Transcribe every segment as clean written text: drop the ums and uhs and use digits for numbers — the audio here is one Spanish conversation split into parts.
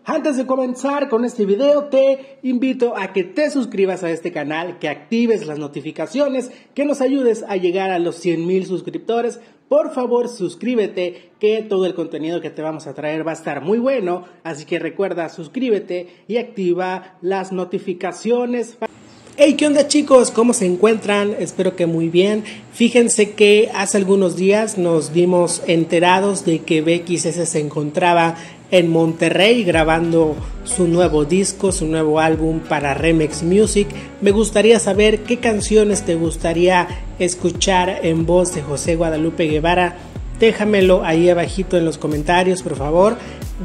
Antes de comenzar con este video, te invito a que te suscribas a este canal, que actives las notificaciones, que nos ayudes a llegar a los 100,000 suscriptores. Por favor, suscríbete, que todo el contenido que te vamos a traer va a estar muy bueno. Así que recuerda, suscríbete y activa las notificaciones. Hey, ¿qué onda, chicos? ¿Cómo se encuentran? Espero que muy bien. Fíjense que hace algunos días nos dimos enterados de que BXS se encontraba en Monterrey grabando su nuevo disco, su nuevo álbum para Remix Music. Me gustaría saber qué canciones te gustaría escuchar en voz de José Guadalupe Guevara. Déjamelo ahí abajito en los comentarios, por favor.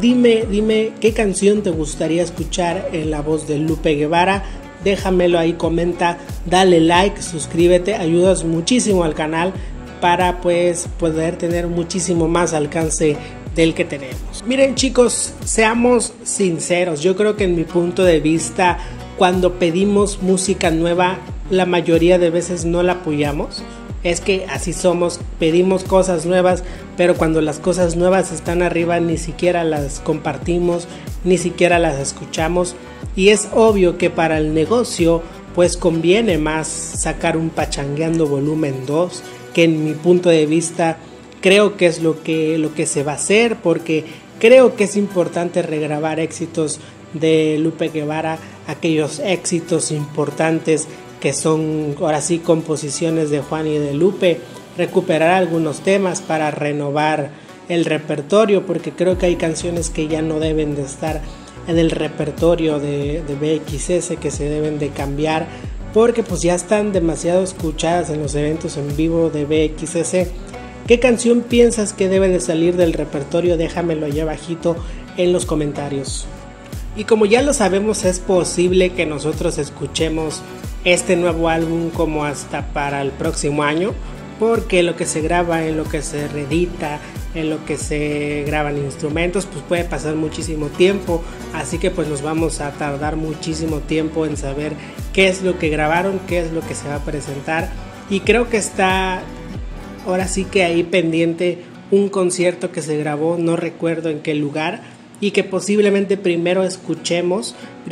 Dime qué canción te gustaría escuchar en la voz de Lupe Guevara. Déjamelo ahí, comenta, dale like, suscríbete, ayudas muchísimo al canal para pues poder tener muchísimo más alcance del que tenemos. Miren, chicos, seamos sinceros, yo creo que en mi punto de vista, cuando pedimos música nueva, la mayoría de veces no la apoyamos. Es que así somos, pedimos cosas nuevas, pero cuando las cosas nuevas están arriba ni siquiera las compartimos, ni siquiera las escuchamos. Y es obvio que para el negocio pues conviene más sacar un Pachangueando volumen 2, que en mi punto de vista creo que es lo que se va a hacer, porque creo que es importante regrabar éxitos de Lupe Guevara, aquellos éxitos importantes que son ahora sí composiciones de Juan y de Lupe, recuperar algunos temas para renovar el repertorio, porque creo que hay canciones que ya no deben de estar en el repertorio de BXS, que se deben de cambiar, porque pues ya están demasiado escuchadas en los eventos en vivo de BXS. ¿Qué canción piensas que debe de salir del repertorio? Déjamelo allá abajito en los comentarios. Y como ya lo sabemos, es posible que nosotros escuchemos este nuevo álbum como hasta para el próximo año, porque lo que se graba, en lo que se reedita, en lo que se graban instrumentos, pues puede pasar muchísimo tiempo, así que pues nos vamos a tardar muchísimo tiempo en saber qué es lo que grabaron, qué es lo que se va a presentar. Y creo que está ahora sí que ahí pendiente un concierto que se grabó, no recuerdo en qué lugar, y que posiblemente primero escuchemos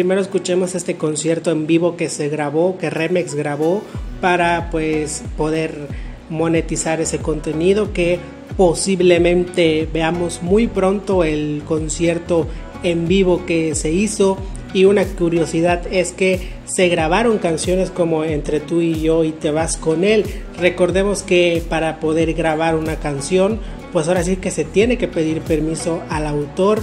este concierto en vivo que se grabó, que Remix grabó, para pues poder monetizar ese contenido, que posiblemente veamos muy pronto el concierto en vivo que se hizo. Y una curiosidad es que se grabaron canciones como Entre tú y yo y Te vas con él. Recordemos que para poder grabar una canción, pues ahora sí que se tiene que pedir permiso al autor,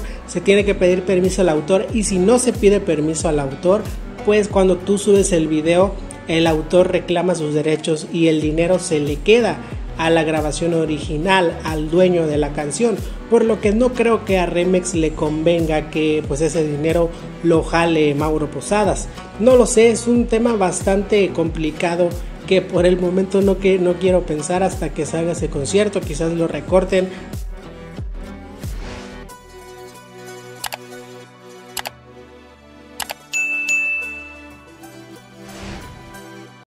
y si no se pide permiso al autor, pues cuando tú subes el video, el autor reclama sus derechos y el dinero se le queda a la grabación original, al dueño de la canción, por lo que no creo que a Remix le convenga que pues ese dinero lo jale Mauro Posadas. No lo sé, es un tema bastante complicado que por el momento no quiero pensar hasta que salga ese concierto. Quizás lo recorten,